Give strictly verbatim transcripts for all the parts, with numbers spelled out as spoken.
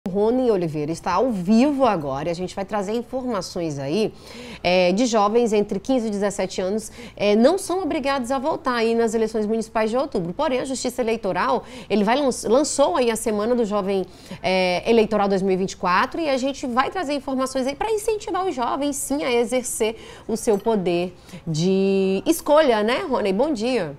Rony Oliveira está ao vivo agora e a gente vai trazer informações aí é, de jovens entre quinze e dezessete anos é, não são obrigados a votar aí nas eleições municipais de outubro. Porém, a Justiça Eleitoral ele vai, lançou aí a Semana do Jovem é, Eleitoral dois mil e vinte e quatro e a gente vai trazer informações aí para incentivar os jovens sim a exercer o seu poder de escolha, né, Rony? Bom dia.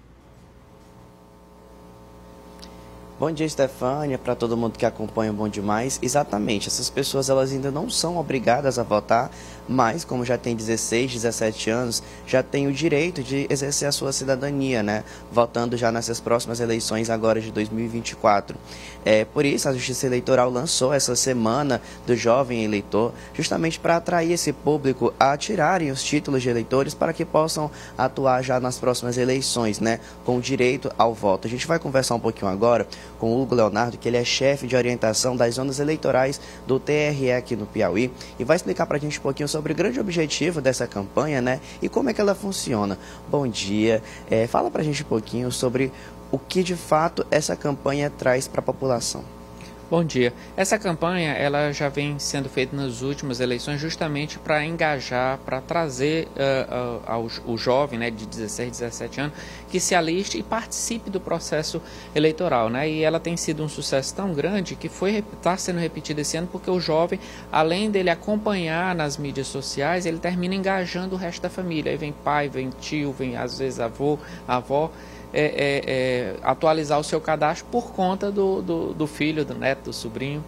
Bom dia, Stefânia, para todo mundo que acompanha o Bom Demais. Exatamente, essas pessoas elas ainda não são obrigadas a votar, mas como já tem dezesseis, dezessete anos, já tem o direito de exercer a sua cidadania, né? Votando já nessas próximas eleições agora de dois mil e vinte e quatro. É, por isso, a Justiça Eleitoral lançou essa Semana do Jovem Eleitor, justamente para atrair esse público a tirarem os títulos de eleitores para que possam atuar já nas próximas eleições, né? Com o direito ao voto. A gente vai conversar um pouquinho agora com o Hugo Leonardo, que ele é chefe de orientação das zonas eleitorais do T R E aqui no Piauí, e vai explicar para a gente um pouquinho sobre o grande objetivo dessa campanha, né, e como é que ela funciona. Bom dia, é, fala para a gente um pouquinho sobre o que de fato essa campanha traz para a população. Bom dia. Essa campanha ela já vem sendo feita nas últimas eleições justamente para engajar, para trazer uh, uh, ao, o jovem, né, de dezesseis, dezessete anos que se aliste e participe do processo eleitoral, né? E ela tem sido um sucesso tão grande que foi está sendo repetida esse ano porque o jovem, além dele acompanhar nas mídias sociais, ele termina engajando o resto da família. Aí vem pai, vem tio, vem às vezes avô, avó. É, é, é, atualizar o seu cadastro por conta do, do, do filho, do neto, do sobrinho.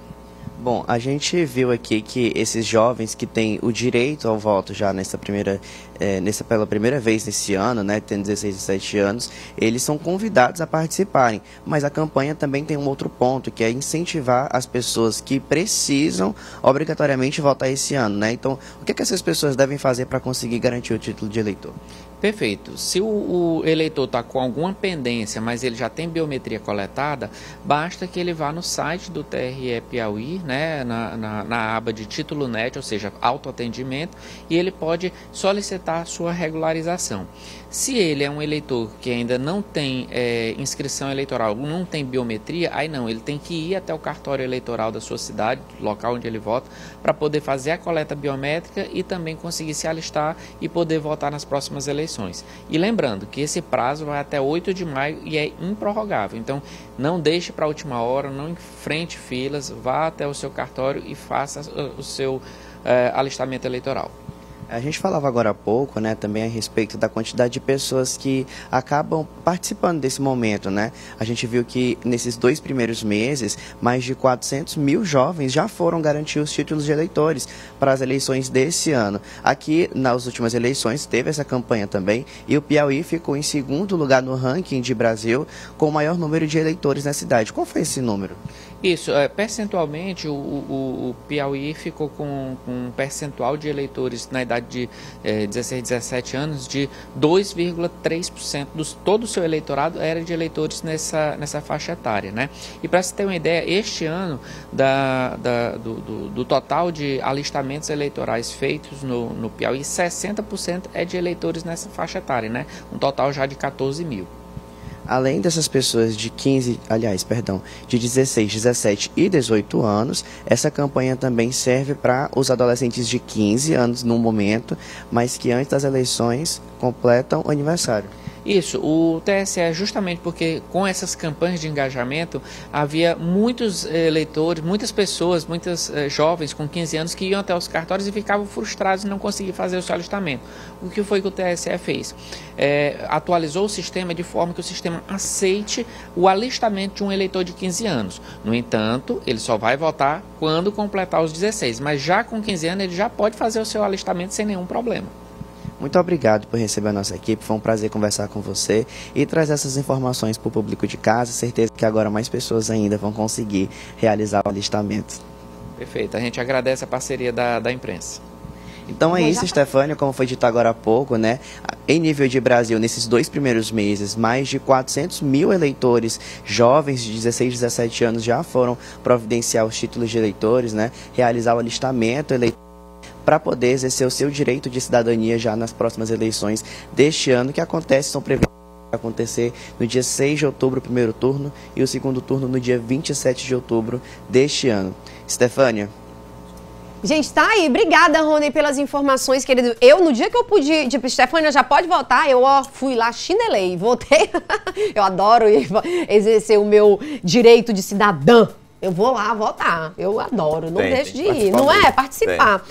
Bom, a gente viu aqui que esses jovens que têm o direito ao voto já nessa primeira, é, nessa, pela primeira vez nesse ano, né, tendo dezesseis, dezessete anos, eles são convidados a participarem. Mas a campanha também tem um outro ponto, que é incentivar as pessoas que precisam obrigatoriamente votar esse ano, né? Então, o que é que essas pessoas devem fazer para conseguir garantir o título de eleitor? Perfeito. Se o, o eleitor está com alguma pendência, mas ele já tem biometria coletada, basta que ele vá no site do T R E Piauí, né, na, na, na aba de título net, ou seja, autoatendimento, e ele pode solicitar a sua regularização. Se ele é um eleitor que ainda não tem é, inscrição eleitoral, não tem biometria, aí não, ele tem que ir até o cartório eleitoral da sua cidade, local onde ele vota, para poder fazer a coleta biométrica e também conseguir se alistar e poder votar nas próximas eleições. E lembrando que esse prazo vai até oito de maio e é improrrogável, então não deixe para a última hora, não enfrente filas, vá até o seu cartório e faça o seu é, alistamento eleitoral. A gente falava agora há pouco, né, também a respeito da quantidade de pessoas que acabam participando desse momento, né? A gente viu que nesses dois primeiros meses, mais de quatrocentos mil jovens já foram garantir os títulos de eleitores para as eleições desse ano. Aqui, nas últimas eleições, teve essa campanha também e o Piauí ficou em segundo lugar no ranking de Brasil com o maior número de eleitores na cidade. Qual foi esse número? Isso, é, percentualmente o, o, o Piauí ficou com, com um percentual de eleitores na idade de é, dezesseis, dezessete anos de dois vírgula três por cento dos todo o seu eleitorado era de eleitores nessa, nessa faixa etária, né? E para se ter uma ideia, este ano da, da, do, do, do total de alistamentos eleitorais feitos no, no Piauí, sessenta por cento é de eleitores nessa faixa etária, né? Um total já de quatorze mil. Além dessas pessoas de quinze, aliás, perdão, de dezesseis, dezessete e dezoito anos, essa campanha também serve para os adolescentes de quinze anos no momento, mas que antes das eleições completam o aniversário. Isso, o T S E justamente porque com essas campanhas de engajamento havia muitos eleitores, muitas pessoas, muitas eh, jovens com quinze anos que iam até os cartórios e ficavam frustrados e não conseguiam fazer o seu alistamento. O que foi que o T S E fez? É, atualizou o sistema de forma que o sistema aceite o alistamento de um eleitor de quinze anos. No entanto, ele só vai votar quando completar os dezesseis, mas já com quinze anos ele já pode fazer o seu alistamento sem nenhum problema. Muito obrigado por receber a nossa equipe, foi um prazer conversar com você e trazer essas informações para o público de casa. Certeza que agora mais pessoas ainda vão conseguir realizar o alistamento. Perfeito, a gente agradece a parceria da, da imprensa. Então é isso, Stefânia, como foi dito agora há pouco, né? Em nível de Brasil, nesses dois primeiros meses, mais de quatrocentos mil eleitores jovens de dezesseis, dezessete anos já foram providenciar os títulos de eleitores, né? Realizar o alistamento eleitoral para poder exercer o seu direito de cidadania já nas próximas eleições deste ano, que acontece, são previstas acontecer no dia seis de outubro, o primeiro turno, e o segundo turno no dia vinte e sete de outubro deste ano. Stefânia. Gente, tá aí. Obrigada, Rony, pelas informações, querido. Eu, no dia que eu pude, tipo, Stefânia, já pode votar, eu, ó, fui lá, chinelei, votei. Eu adoro exercer o meu direito de cidadã. Eu vou lá votar. Eu adoro, não Tem, deixo tem de ir. Não mesmo. é? Participar. Tem.